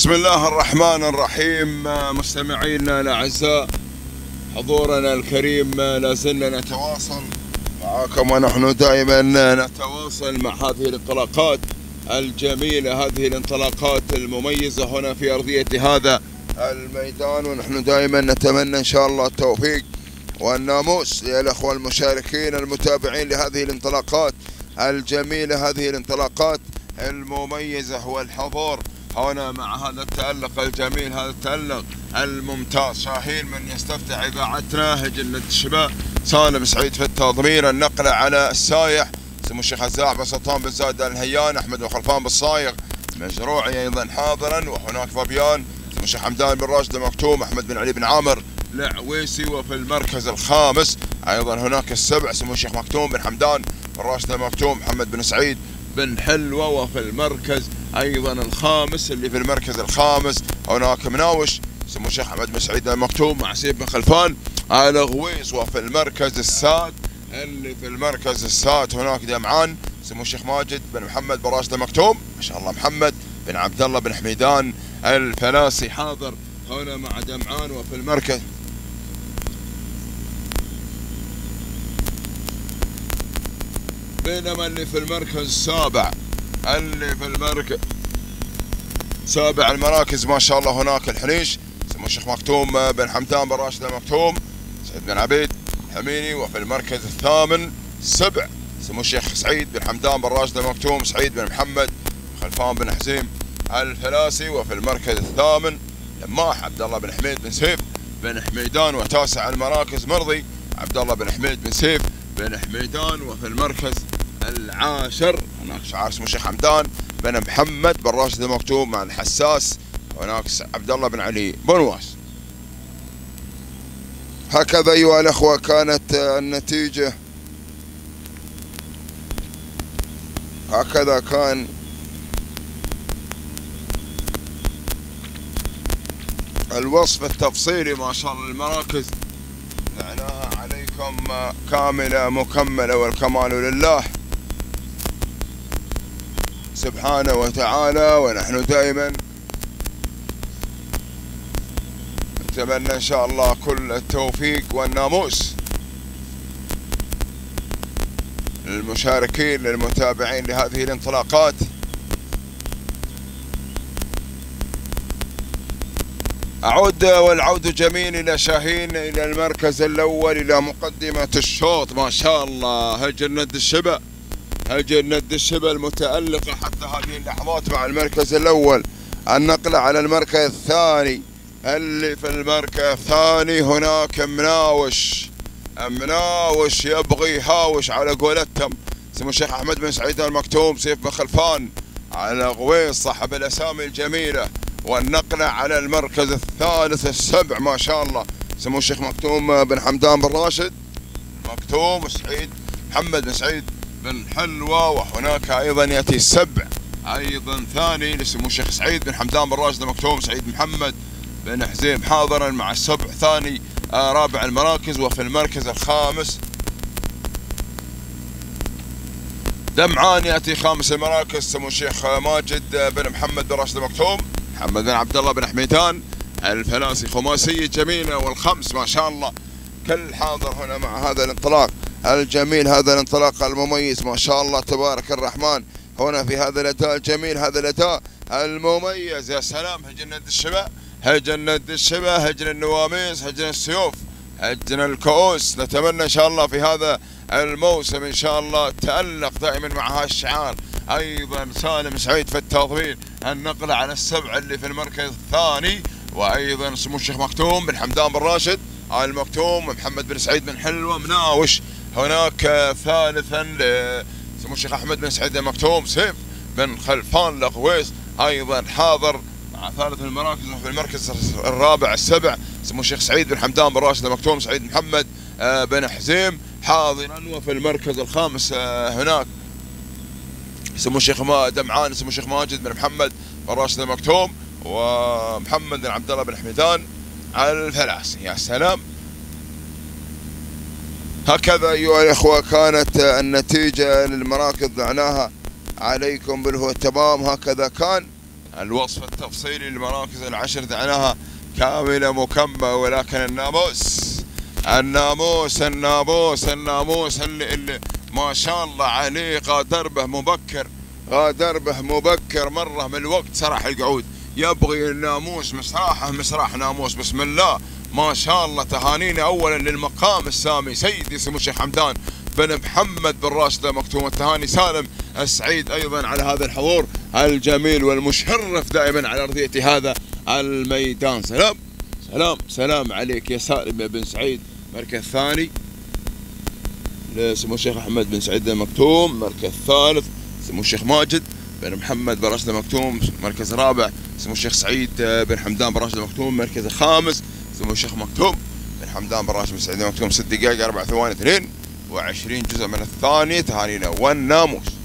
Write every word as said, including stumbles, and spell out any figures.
بسم الله الرحمن الرحيم. مستمعينا الأعزاء، حضورنا الكريم، لا زلنا نتواصل معكم ونحن دائما نتواصل مع هذه الانطلاقات الجميلة، هذه الانطلاقات المميزة هنا في أرضية هذا الميدان، ونحن دائما نتمنى إن شاء الله التوفيق والناموس للأخوة المشاركين المتابعين لهذه الانطلاقات الجميلة، هذه الانطلاقات المميزة والحضور هنا مع هذا التألق الجميل، هذا التألق الممتاز. شاهين من يستفتح إذاعتنا هجن الشباب سالم سعيد في التضمير، النقلة على السايح سمو الشيخ الزاع بن سلطان بن زايد النهيان، أحمد بن خلفان بالصايغ مزروعي أيضا حاضرا، وهناك فابيان سمو الشيخ حمدان بن راشد المكتوم، أحمد بن علي بن عامر العويسي، وفي المركز الخامس أيضا هناك السبع سمو الشيخ مكتوم بن حمدان بن راشد المكتوم، محمد بن سعيد بن حلوة، وفي المركز أيضا الخامس اللي في المركز الخامس هناك مناوش سمو الشيخ أحمد بن سعيد المكتوم مع سيف بن خلفان على غويس، وفي المركز السادس اللي في المركز السادس هناك دمعان سمو الشيخ ماجد بن محمد بن راشد المكتوم، ما شاء الله محمد بن عبد الله بن حميدان الفلاسي حاضر هنا مع دمعان، وفي المركز بينما اللي في المركز السابع اللي في المركز سابع المراكز ما شاء الله هناك الحنيش سمو الشيخ مكتوم بن حمدان بن راشد المكتوم، سعيد بن عبيد حميني، وفي المركز الثامن سبع سمو الشيخ سعيد بن حمدان بن راشد المكتوم، سعيد بن محمد خلفان بن حزيم الفلاسي، وفي المركز الثامن لماح عبد الله بن حميد بن سيف بن حميدان، وتاسع المراكز مرضي عبد الله بن حميد بن سيف بن حميدان، وفي المركز العاشر هناك شعار سمو الشيخ حمدان بن محمد بن راشد المكتوم مع الحساس، هناك عبد الله بن علي بن واس. هكذا أيها الأخوة كانت النتيجة، هكذا كان الوصف التفصيلي ما شاء الله المراكز معناها عليكم كاملة مكملة، والكمال لله سبحانه وتعالى، ونحن دائما نتمنى ان شاء الله كل التوفيق والناموس للمشاركين للمتابعين لهذه الانطلاقات. أعود والعود جميل إلى شاهين، إلى المركز الأول، إلى مقدمة الشوط ما شاء الله هجر ند الشبا، هجر ند الشبا المتألقة حتى هذه اللحظات مع المركز الأول. النقلة على المركز الثاني، اللي في المركز الثاني هناك مناوش، مناوش يبغي يهاوش على قولتهم سمو الشيخ أحمد بن سعيد المكتوم، سيف بن خلفان على غويص صاحب الأسامي الجميلة. والنقلة على المركز الثالث السبع ما شاء الله سمو الشيخ مكتوم بن حمدان بن راشد مكتوم، سعيد محمد بن سعيد بن حلوة، وهناك أيضا يأتي السبع أيضا ثاني لسمو الشيخ سعيد بن حمدان بن راشد مكتوم، سعيد محمد بن حزيم حاضرا مع السبع ثاني آه رابع المراكز. وفي المركز الخامس دمعان يأتي خامس المراكز سمو الشيخ ماجد بن محمد بن راشد المكتوم، محمد بن عبد الله بن حميدان الفلاسي، خماسية جميلة والخمس ما شاء الله كل حاضر هنا مع هذا الانطلاق الجميل، هذا الانطلاق المميز ما شاء الله تبارك الرحمن هنا في هذا الأداء الجميل، هذا الأداء المميز. يا سلام هجن ند الشبا، هجن ند الشبا، هجن النواميس، هجن السيوف، هجن الكؤوس. نتمنى إن شاء الله في هذا الموسم إن شاء الله تألق دائما مع هالشعار. أيضا سالم سعيد في التضمين، النقلة على السبع اللي في المركز الثاني، وأيضا سمو الشيخ مكتوم بن حمدان بن راشد آل مكتوم، محمد بن سعيد بن حلوة مناوش، هناك ثالثا سمو الشيخ أحمد بن سعيد المكتوم، سيف بن خلفان لغويس أيضا حاضر مع ثالث المراكز. وفي المركز الرابع السبع سمو الشيخ سعيد بن حمدان بن راشد المكتوم، سعيد محمد بن حزيم حاضرا. وفي المركز الخامس هناك سمو الشيخ دمعان سمو الشيخ ماجد بن محمد بن راشد المكتوم، ومحمد بن عبد الله بن حميدان الفلاسي. يا سلام هكذا أيها الأخوة كانت النتيجة للمراكز ضعناها عليكم بالهو التمام، هكذا كان الوصف التفصيلي للمراكز العشر دعناها كاملة مكملة، ولكن الناموس الناموس الناموس الناموس اللي, اللي ما شاء الله عليه غادر به مبكر، غادر به مبكر مرة من الوقت سرح القعود. يبغي الناموس مسراحه مسراح ناموس. بسم الله ما شاء الله. تهانينا اولا للمقام السامي سيدي سمو الشيخ حمدان بن محمد بن راشد مكتوم. التهاني سالم السعيد ايضا على هذا الحضور الجميل والمشرف دائما على ارضية هذا الميدان. سلام سلام سلام عليك يا سالم يا بن سعيد. مركز ثاني لسمو الشيخ احمد بن سعيد المكتوم. مركز ثالث سمو الشيخ ماجد بن محمد بن راشد المكتوم. مركز رابع سمو الشيخ سعيد بن حمدان بن راشد المكتوم. مركز خامس سمو الشيخ مكتوم بن حمدان بن راشد بن سعيد المكتوم. ست دقائق أربع ثواني اثنين وعشرين جزء من الثانية. تهانينا والناموس.